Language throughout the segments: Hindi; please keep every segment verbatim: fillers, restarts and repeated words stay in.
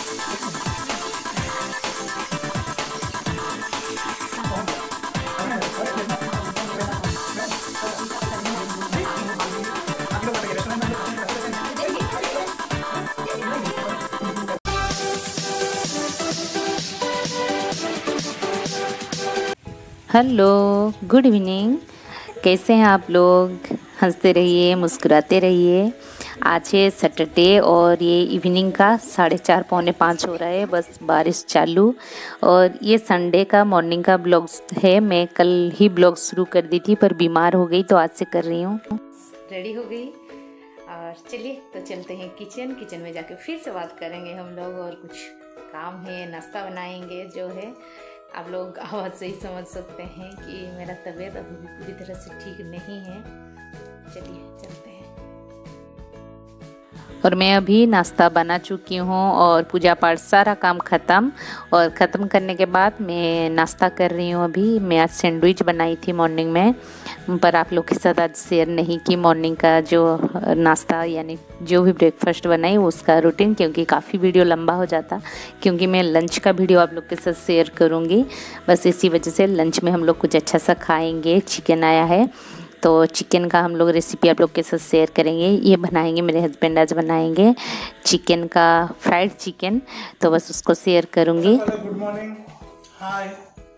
Hello, good evening. कैसे हैं आप लोग? हंसते रहिए, मुस्कुराते रहिए। आज है सैटरडे और ये इवनिंग का साढ़े चार पौने पाँच हो रहा है, बस बारिश चालू। और ये संडे का मॉर्निंग का ब्लॉग्स है। मैं कल ही ब्लॉग शुरू कर दी थी पर बीमार हो गई तो आज से कर रही हूँ। रेडी हो गई और चलिए तो चलते हैं किचन। किचन में जाके फिर से बात करेंगे हम लोग, और कुछ काम है, नाश्ता बनाएंगे। जो है आप लोग आवाज़ से ही समझ सकते हैं कि मेरा तबीयत अभी भी पूरी तरह से ठीक नहीं है। चलिए चलते हैं। और मैं अभी नाश्ता बना चुकी हूँ और पूजा पाठ सारा काम ख़त्म। और ख़त्म करने के बाद मैं नाश्ता कर रही हूँ। अभी मैं आज सैंडविच बनाई थी मॉर्निंग में, पर आप लोग के साथ आज शेयर नहीं की मॉर्निंग का जो नाश्ता, यानी जो भी ब्रेकफास्ट बनाई उसका रूटीन, क्योंकि काफ़ी वीडियो लंबा हो जाता। क्योंकि मैं लंच का वीडियो आप लोग के साथ शेयर करूँगी, बस इसी वजह से। लंच में हम लोग कुछ अच्छा सा खाएँगे। चिकन आया है तो चिकन का हम लोग रेसिपी आप लोग के साथ शेयर करेंगे। ये बनाएंगे, मेरे हस्बैंड आज बनाएंगे चिकन का फ्राइड चिकन, तो बस उसको शेयर करूँगी। Good morning, hi.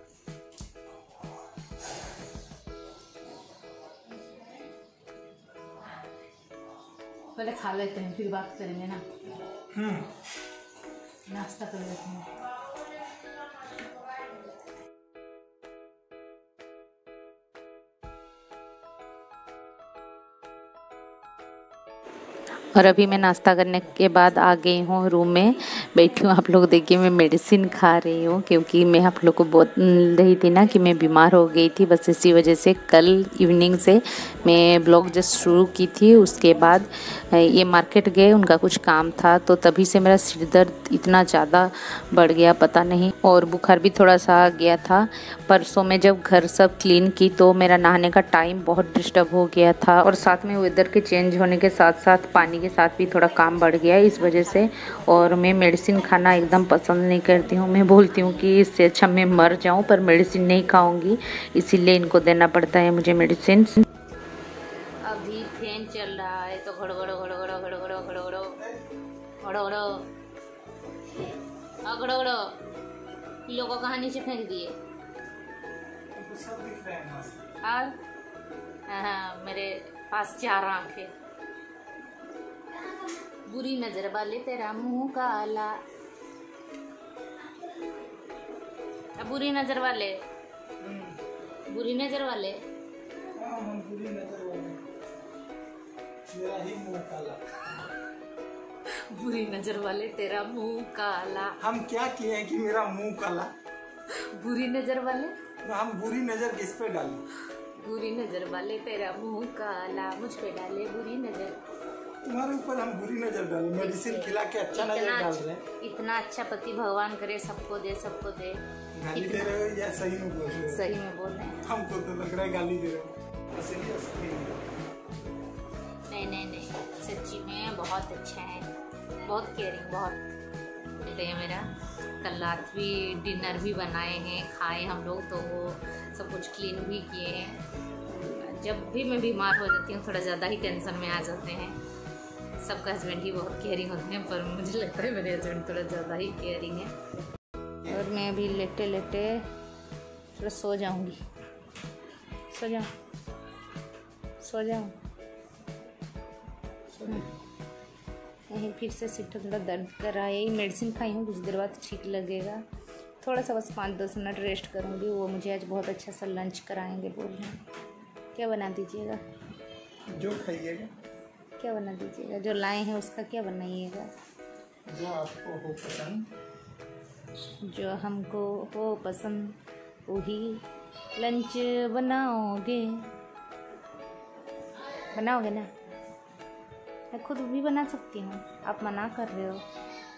पहले खा लेते हैं फिर बात करेंगे ना। हम्म नाश्ता कर लेते हैं। और अभी मैं नाश्ता करने के बाद आ गई हूँ रूम में, बैठी हूँ। आप लोग देखिए मैं मेडिसिन खा रही हूँ, क्योंकि मैं आप लोग को बोल रही थी ना कि मैं बीमार हो गई थी। बस इसी वजह से कल इवनिंग से मैं ब्लॉग जस्ट शुरू की थी। उसके बाद ये मार्केट गए, उनका कुछ काम था, तो तभी से मेरा सिर दर्द इतना ज़्यादा बढ़ गया पता नहीं, और बुखार भी थोड़ा सा आ गया था। परसों में जब घर सब क्लीन की तो मेरा नहाने का टाइम बहुत डिस्टर्ब हो गया था, और साथ में वेदर के चेंज होने के साथ साथ पानी के साथ भी थोड़ा काम बढ़ गया इस वजह से। और मैं मेडिसिन खाना एकदम पसंद नहीं करती हूँ। मैं बोलती हूँ कि इससे अच्छा मैं मर जाऊँ, पर मेडिसिन नहीं खाऊंगी, इसीलिए इनको देना पड़ता है मुझे मेडिसिन। अभी फैन चल रहा है तो घड़ो घड़ो घड़ो घड़ो घड़ो घड़ो घड़ो घड़ो घड़ो घड़ो घड़ो घड़ो किलो को कहाँ नीचे फेंक दिए। और हाँ, मेरे पास चार आँख है। बुरी नजर वाले तेरा मुंह काला, बुरी नजर वाले, बुरी नजर वाले, बुरी नजर वाले, मेरा ही मुंह काला। बुरी नजर वाले तेरा मुंह काला। हम क्या किए हैं कि मेरा मुंह काला? बुरी नजर वाले, हम बुरी नजर किस पे डालें? बुरी नजर वाले तेरा मुंह काला, मुझ पे डाले बुरी नजर। तुम्हारे ऊपर हम बुरी नजर डालें? मेडिसिन खिला के अच्छा नजर डाल रहे हैं। इतना अच्छा पति भगवान करे, सबको दे, सबको दे। गाली दे रहे हो या सही में बोल रहे हो? सही में बोल रहे हैं। हमको तो लग रहा है गाली दे रहे हो। नहीं नहीं नहीं, सच्ची में बहुत अच्छा है, बहुत केयरिंग, बहुत देते हैं मेरा। कल रात भी डिनर भी बनाए हैं, खाए हम लोग, तो वो सब कुछ क्लीन भी किए हैं। जब भी मैं बीमार हो जाती हूँ थोड़ा ज़्यादा ही टेंशन में आ जाते हैं। सबका हस्बैंड ही बहुत केयरिंग होते हैं, पर मुझे लगता है मेरे हस्बैंड थोड़ा ज़्यादा ही केयरिंग है। और मैं अभी लेटे लेटे थोड़ा सो जाऊंगी। सो जाऊँ सो जाऊँ यहीं फिर से सिर थोड़ा दर्द कर रहा है। यही मेडिसिन खाई हूँ, कुछ देर बाद ठीक लगेगा। थोड़ा सा बस पाँच दस मिनट रेस्ट करूँगी। वो मुझे आज बहुत अच्छा सा लंच कराएंगे बोल रहे हैं। क्या बना दीजिएगा? जो खाइएगा। क्या बना दीजिएगा? जो लाए हैं उसका क्या बनाइएगा? जो आपको हो पसंद, जो हमको हो पसंद वही लंच बनाओगे। बनाओगे ना? मैं खुद भी बना सकती हूँ, आप मना कर रहे हो।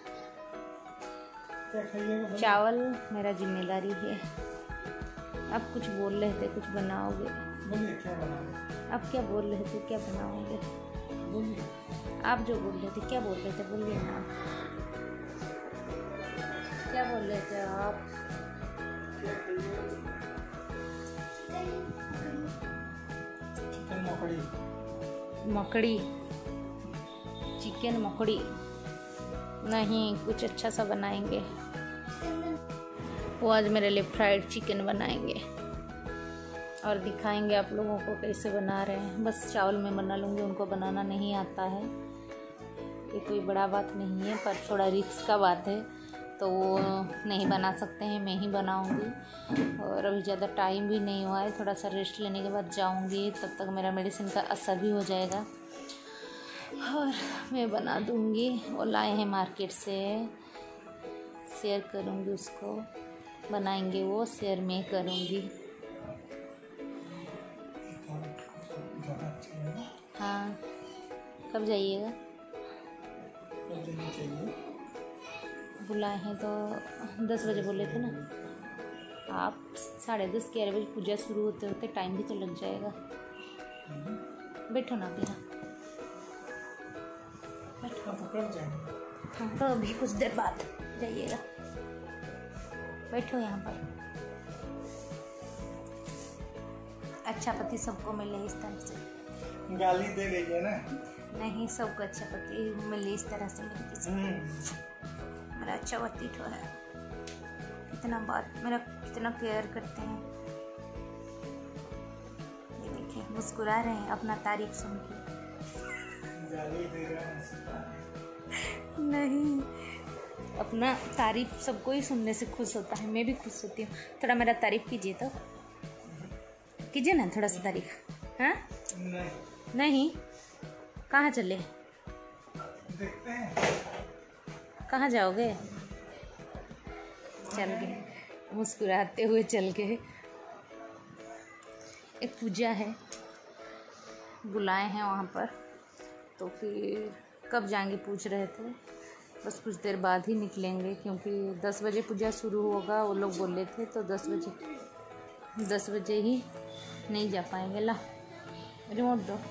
क्या खाइएगा? चावल मेरा जिम्मेदारी है। आप कुछ बोल रहे थे, कुछ बनाओगे। बोलिए क्या बनाओगे? आप क्या बोल रहे थे, क्या बनाओगे? बोलिए। आप जो बोल रहे थे, क्या बोल रहे थे, बोलिए ना। लेते हो आप? चिकन मकड़ी। मकड़ी, चिकन मकड़ी नहीं, कुछ अच्छा सा बनाएंगे। वो आज मेरे लिए फ्राइड चिकन बनाएंगे और दिखाएंगे आप लोगों को कैसे बना रहे हैं। बस चावल में बना लूँगी, उनको बनाना नहीं आता है। ये कोई बड़ा बात नहीं है, पर थोड़ा रिस्क का बात है, तो वो नहीं बना सकते हैं, मैं ही बनाऊंगी। और अभी ज़्यादा टाइम भी नहीं हुआ है, थोड़ा सा रेस्ट लेने के बाद जाऊंगी, तब तक मेरा मेडिसिन का असर भी हो जाएगा और मैं बना दूंगी। वो लाए हैं मार्केट से, शेयर करूंगी उसको, बनाएंगे वो, शेयर मैं करूंगी। हाँ, कब जाइएगा? बुलाए हैं तो दस बजे बोले थे ना आप। साढ़े दस ग्यारह बजे पूजा शुरू होते होते टाइम भी तो लग जाएगा। बैठो ना अभी, बैठो। हाँ तो अभी कुछ देर बाद जाइएगा, बैठो यहाँ पर। अच्छा पति सबको मिले इस तरह से। गाली दे रही है ना? नहीं, सबको अच्छा पति मिले इस तरह से मेरे किसी। मेरा अच्छा पति तो है, कितना बात, मेरा कितना केयर करते हैं। ये देखिए मुस्कुरा रहे हैं अपना तारीफ सुन के। गाली दे रहा है नहीं, अपना तारीफ सबको ही सुनने से खुश होता है, मैं भी खुश होती हूँ। थोड़ा मेरा तारीफ कीजिए तो, कीजिए ना थोड़ा सा तारीफ। हाँ नहीं, नहीं, कहाँ चले? देखते हैं कहाँ जाओगे? चल गए, मुस्कुराते हुए चल गए। एक पूजा है, बुलाए हैं वहाँ पर, तो फिर कब जाएंगे पूछ रहे थे। बस कुछ देर बाद ही निकलेंगे, क्योंकि दस बजे पूजा शुरू होगा वो लोग बोले थे, तो दस बजे दस बजे ही नहीं जा पाएंगे। ला रिमोट दो,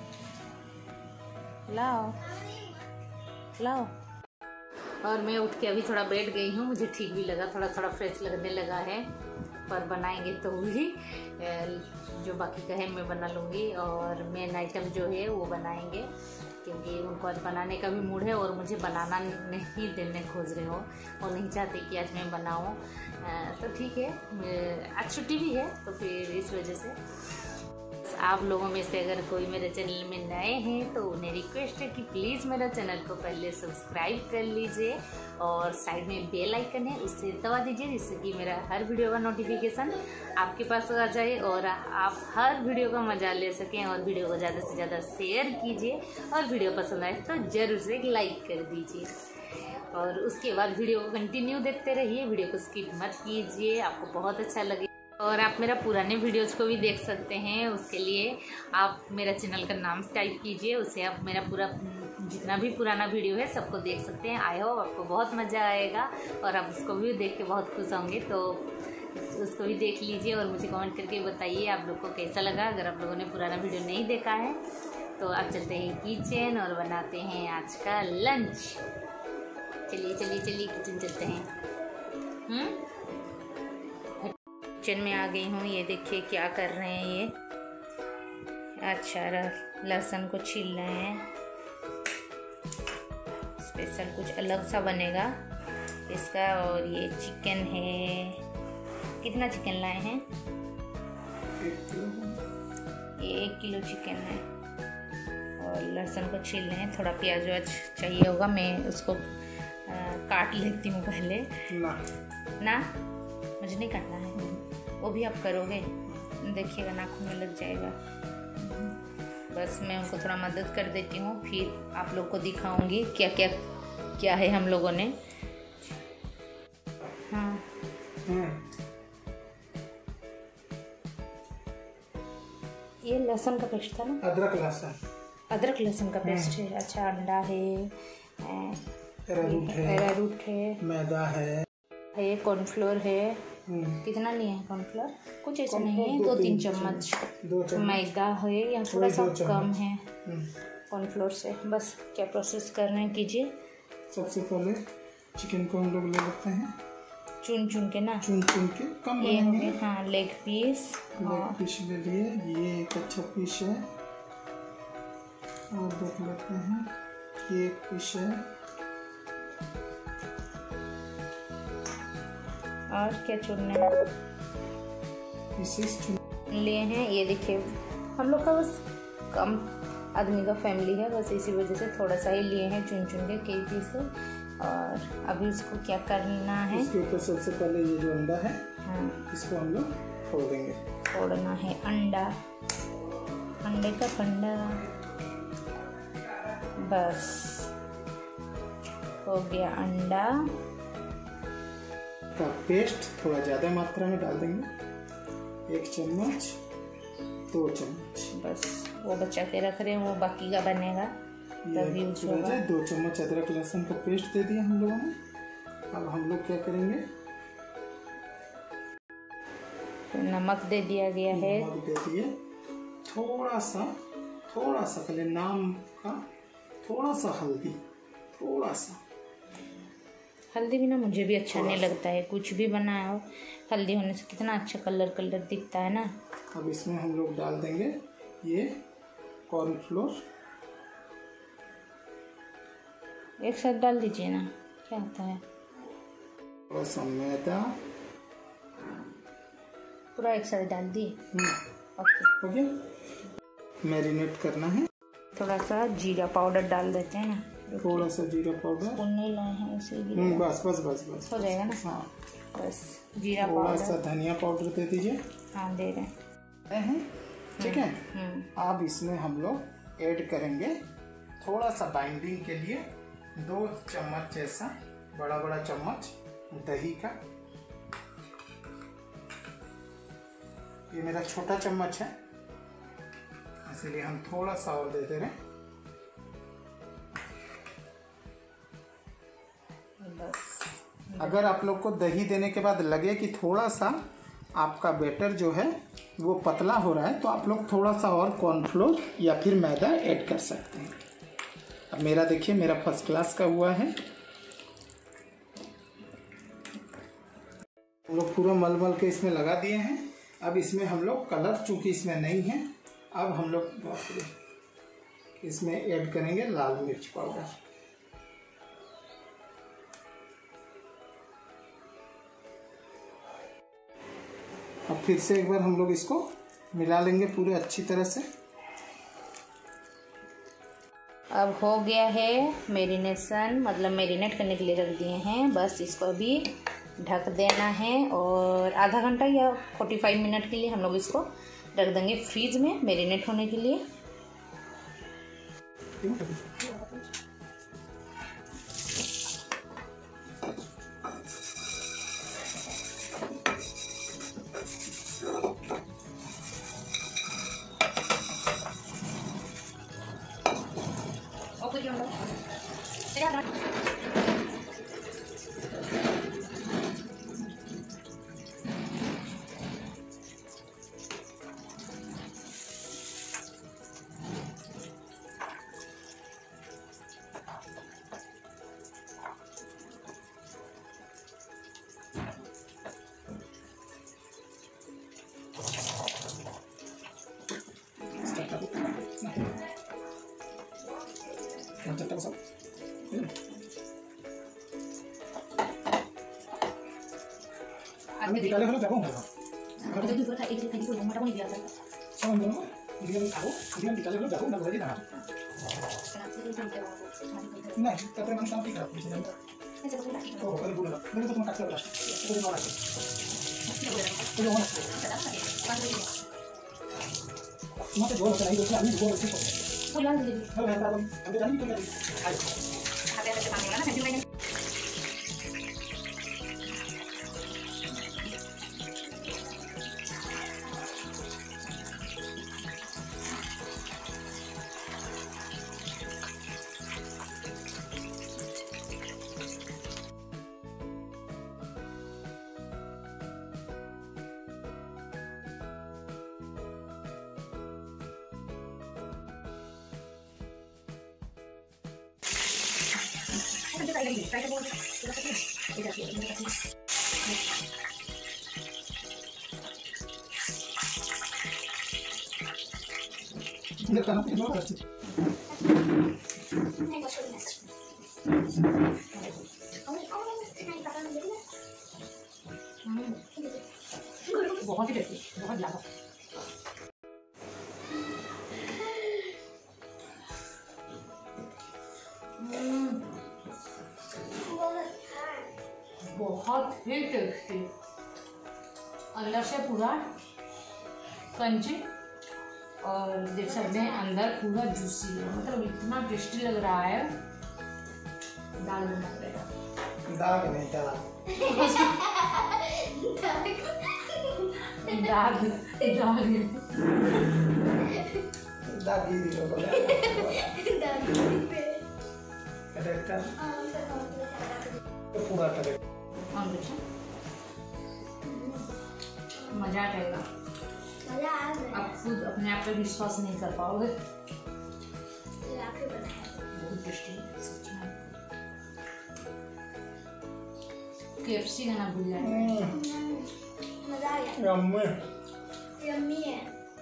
लाओ लाओ। और मैं उठ के अभी थोड़ा बैठ गई हूँ, मुझे ठीक भी लगा, थोड़ा थोड़ा फ्रेश लगने लगा है। पर बनाएंगे तो भी जो बाकी का है मैं बना लूँगी, और मेन आइटम जो है वो बनाएंगे, क्योंकि उनको आज बनाने का भी मूड है और मुझे बनाना नहीं देने खोज रहे हो और नहीं चाहते कि आज मैं बनाऊँ। तो ठीक है, आज छुट्टी भी है, तो फिर इस वजह से आप लोगों में से अगर कोई मेरे चैनल में नए हैं तो उन्हें रिक्वेस्ट है कि प्लीज़ मेरा चैनल को पहले सब्सक्राइब कर लीजिए और साइड में बेल आइकन है उससे दबा दीजिए, जिससे कि मेरा हर वीडियो का नोटिफिकेशन आपके पास आ जाए और आप हर वीडियो का मजा ले सकें। और वीडियो को ज़्यादा से ज़्यादा शेयर कीजिए और वीडियो पसंद आए तो ज़रूर से एक लाइक कर दीजिए। और उसके बाद वीडियो को कंटिन्यू देखते रहिए, वीडियो को स्किप मत कीजिए, आपको बहुत अच्छा लगे। और आप मेरा पुराने वीडियोज़ को भी देख सकते हैं, उसके लिए आप मेरा चैनल का नाम टाइप कीजिए, उससे आप मेरा पूरा जितना भी पुराना वीडियो है सबको देख सकते हैं। आई होप आपको बहुत मज़ा आएगा और आप उसको भी देख के बहुत खुश होंगे, तो उसको भी देख लीजिए और मुझे कमेंट करके बताइए आप लोग को कैसा लगा। अगर आप लोगों ने पुराना वीडियो नहीं देखा है तो आप चलते हैं किचन और बनाते हैं आज का लंच। चलिए चलिए चलिए किचन चलते हैं। हम्म किचन में आ गई हूँ, ये देखिए क्या कर रहे हैं ये। अच्छा, लहसुन को छील रहे हैं, स्पेशल कुछ अलग सा बनेगा इसका। और ये चिकन है, कितना चिकन लाए हैं? ये एक किलो चिकन है। और लहसुन को छील रहे हैं, थोड़ा प्याज व्याज चाहिए होगा, मैं उसको आ, काट लेती हूँ पहले। ना ना मुझे नहीं काटना है, वो भी आप करोगे, देखिएगा नाखून में लग जाएगा। बस मैं उनको थोड़ा मदद कर देती हूँ, फिर आप लोग को दिखाऊंगी क्या क्या क्या है हम लोगों ने। हाँ ये लहसुन का पेस्ट था ना? अदरक लहसुन, अदरक लहसुन का पेस्ट है। अच्छा, अंडा है, अरारूट है, अरारूट है, मैदा है, ये कॉर्नफ्लोर है। कितना लिए हैं कॉर्नफ्लोर? कुछ ऐसा नहीं है, दो तीन चम्मच। मैदा है या थोड़ा सा कम है कॉर्नफ्लोर से। बस क्या प्रोसेस कर रहे हैं कीजिए। सबसे पहले चिकन को हम लोग ले लेते हैं, चुन चुन के ना, चुन चुन के कम ये हो बनेंगे। गए हाँ लेग पीस। लेग पीस ले लिए, ये एक अच्छा पीस है। और देख लेते हैं, ये एक पीस है। और क्या चुनना है, पीसेस चुन लिए हैं। ये देखिए हम लोग का बस कम आदमी का फैमिली है, बस इसी वजह से थोड़ा सा ही लिए हैं चुन चुन के कई पीस। और अभी उसको क्या करना है, इसके ऊपर सबसे पहले ये जो अंडा है, हाँ इसको हम लोग फोड़ देंगे। फोड़ना है अंडा, अंडे का पंडा। बस हो गया अंडा का पेस्ट थोड़ा ज़्यादा मात्रा में डाल देंगे, एक चम्मच, दो चम्मच। बस वो बचा के रख रहे हैं, वो बाकी का बनेगा तब यूज ये होगा। दो चम्मच अदरक लहसुन का पेस्ट दे दिया हम लोगों ने। अब हम लोग क्या करेंगे, तो नमक दे दिया गया है, नमक दे दिए, थोड़ा सा थोड़ा सा पहले नाम का थोड़ा सा हल्दी, थोड़ा सा हल्दी बिना मुझे भी अच्छा नहीं लगता है, कुछ भी बनाया हो हल्दी होने से कितना अच्छा कलर कलर दिखता है ना। अब इसमें हम लोग डाल देंगे ये कॉर्नफ्लोर, एक साथ डाल दीजिए ना, क्या होता है, और सा मैदा, पूरा एक साथ डाल दिए। ओके, हो गया। मैरिनेट करना है, थोड़ा सा जीरा पाउडर डाल देते हैं ना, थोड़ा सा जीरा पाउडर। स्पून नहीं लाए हैं इसीलिए। हम्म, बस बस बस बस हो जाएगा ना। हाँ, बस जीरा थोड़ा पाउडर, सा धनिया पाउडर दे दीजिए। हाँ दे रहे हैं। हैं, ठीक है। हम्म, अब इसमें हम लोग ऐड करेंगे थोड़ा सा बाइंडिंग के लिए दो चम्मच जैसा, बड़ा बड़ा चम्मच दही का। ये मेरा छोटा चम्मच है, इसीलिए हम थोड़ा सा और दे दे रहे हैं। बस अगर आप लोग को दही देने के बाद लगे कि थोड़ा सा आपका बैटर जो है वो पतला हो रहा है, तो आप लोग थोड़ा सा और कॉर्नफ्लोर या फिर मैदा ऐड कर सकते हैं। अब मेरा देखिए, मेरा फर्स्ट क्लास का हुआ है। हम लोग पूरा मल मल के इसमें लगा दिए हैं। अब इसमें हम लोग कलर, चूंकि इसमें नहीं है, अब हम लोग इसमें ऐड करेंगे लाल मिर्च पाउडर। अब फिर से एक बार हम लोग इसको मिला लेंगे पूरे अच्छी तरह से। अब हो गया है मैरिनेशन, मतलब मैरिनेट करने के लिए रख दिए हैं। बस इसको अभी ढक देना है और आधा घंटा या पैंतालीस मिनट के लिए हम लोग इसको रख देंगे फ्रीज में मैरिनेट होने के लिए। আমি বিকালে হলে যাবো না, আমি তো দুপুরে খাই খাই করে মোটামুটি দিয়া যায়। সব বলবো বিরিয়ানি খাবো, বিরিয়ানি বিকালে হলে যাবো না, ঘরে না না, তারপরে মানে শান্তি খারাপ হয়েছে জানতো। ও ওখানে বলে না, বলে তো তোমার কাছে আসছে, ওদের নাম আছে, ওদের নাম আছে, তোমাকে জোর করে বলছি, আমি জোর করছি। বললাম দিদি হ্যাঁ হ্যাঁ, আমি জানি কি করে খাই হাতে হাতে পানি না সেদিন লাইনে बहुत ही टेस्टी, बहुत ज़्यादा। बहुत ही टेस्टी, अंदर से पूरा क्रंची और देख सकते हैं अंदर पूरा जूसी है, मतलब इतना टेस्टी लग रहा है। दाल बना पड़ेगा, दाग नहीं दाल दाग दाग दागी पूरा करेक्ट। मजा आ जाएगा, आप खुद अपने आप पे विश्वास नहीं कर पाओगे। बहुत टेस्टी है, केएफसी का ना भूल जाए। मजा आ गया, यम्मी यम्मी है।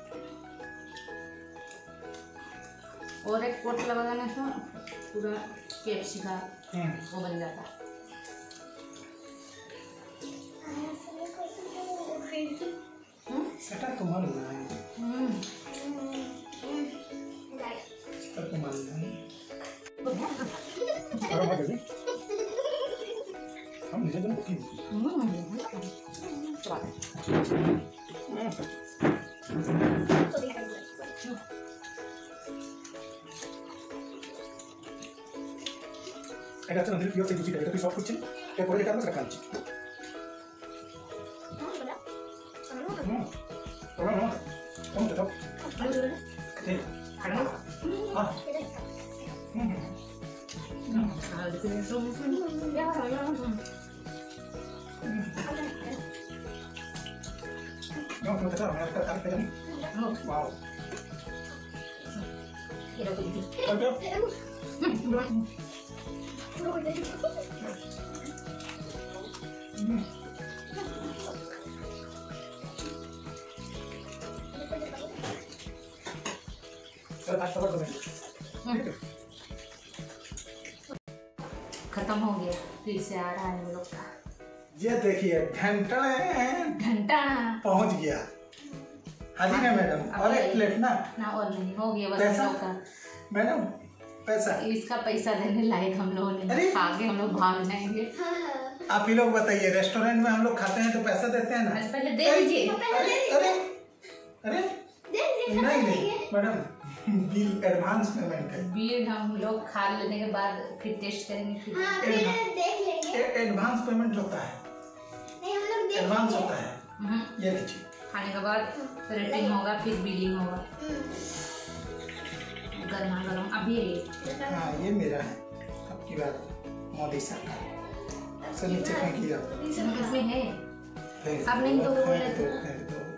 और एक कोट लगाने से पूरा केएफसी का वो बन जाता है। सेटा तुम्हारा ना है, हम्म सेटा तुम्हारा ना है। और बात है हम निजे बन की हम्म चला तो भी कर Hai dato nel fiore di vita, che tu so cucina, che poi le carne tra canci. No, ¿verdad? No, No, no, no. ¿Cómo te toca? Sí. Ah. No, no te toca, me toca a mí. No, wow. ¿Cuánto? खत्म हो गया, फिर से आ रहा है हम लोग का। ये देखिए घंटा घंटा पहुंच गया। हाजी ना मैडम, और एक प्लेट ना ना और नहीं हो गया बस पैसा? हम लोग का। मैडम पैसा इसका पैसा देने लायक हम लोगों ने, आगे हम लोग भाग जाएंगे। आप ही लोग बताइए, रेस्टोरेंट में हम लोग खाते हैं तो पैसा देते हैं ना? पहले दे दीजिए। अरे अरे नहीं नहीं मैडम, बिल एडवांस पेमेंट है। बिल हम लोग खा लेने के बाद फिर टेस्ट करेंगे, फिर हाँ, फिर देख लेंगे। एडवांस पेमेंट होता है, नहीं हम लोग देख एडवांस लेंगे। होता है। ये लीजिए, खाने के बाद रेटिंग होगा, फिर बिलिंग होगा। गर्मा गर्म अभी हाँ ये मेरा है, आपकी बात मोदी सरकार से नीचे फेंकिए आप। इसमें है, फेंक अब नहीं तो वो बोले फेंक तो दो, फेंक दो।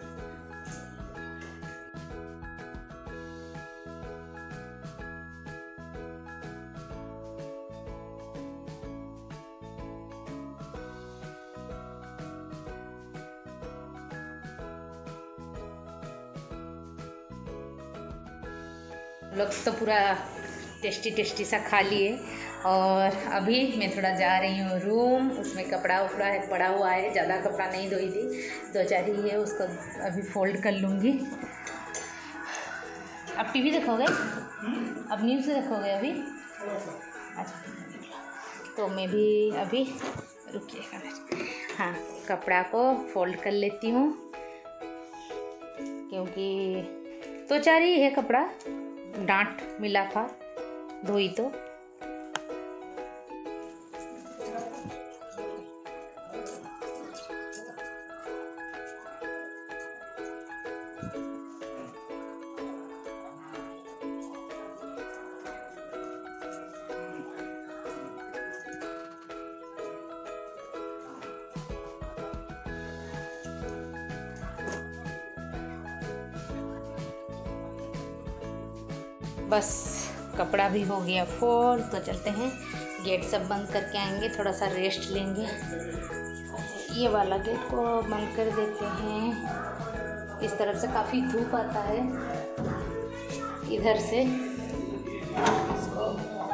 लोग तो पूरा टेस्टी टेस्टी सा खा लिए और अभी मैं थोड़ा जा रही हूँ रूम। उसमें कपड़ा उपड़ा है पड़ा हुआ है, ज़्यादा कपड़ा नहीं धोई थी, दो चार ही है, उसको अभी फोल्ड कर लूँगी। अब टीवी देखोगे? अब न्यूज़ देखोगे अभी? अच्छा, तो मैं भी अभी रुकिएगा, हाँ कपड़ा को फोल्ड कर लेती हूँ क्योंकि दो चार ही है कपड़ा, डांट मिला था धोई तो। बस कपड़ा भी हो गया फोल्ड, तो चलते हैं गेट सब बंद करके आएंगे, थोड़ा सा रेस्ट लेंगे। ये वाला गेट को बंद कर देते हैं, इस तरफ से काफ़ी धूप आता है। इधर से इसको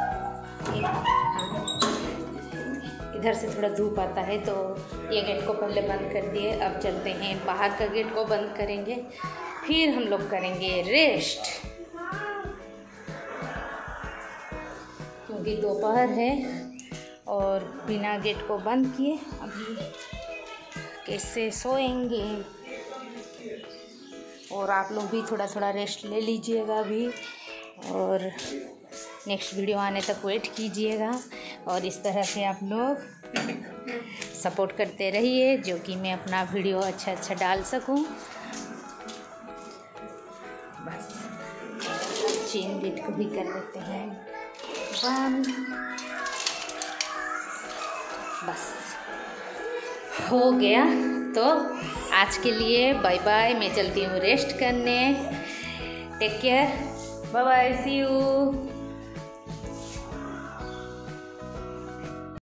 इधर से थोड़ा धूप आता है तो ये गेट को पहले बंद कर दिए। अब चलते हैं बाहर का गेट को बंद करेंगे, फिर हम लोग करेंगे रेस्ट, क्योंकि दोपहर है और बिना गेट को बंद किए अभी कैसे सोएंगे। और आप लोग भी थोड़ा थोड़ा रेस्ट ले लीजिएगा अभी, और नेक्स्ट वीडियो आने तक वेट कीजिएगा। और इस तरह से आप लोग सपोर्ट करते रहिए, जो कि मैं अपना वीडियो अच्छा अच्छा डाल सकूं। बस चेन गेट को भी कर देते हैं बंद। बस हो गया। तो आज के लिए बाय बाय, मैं चलती हूँ रेस्ट करने। Take care, bye bye, see you.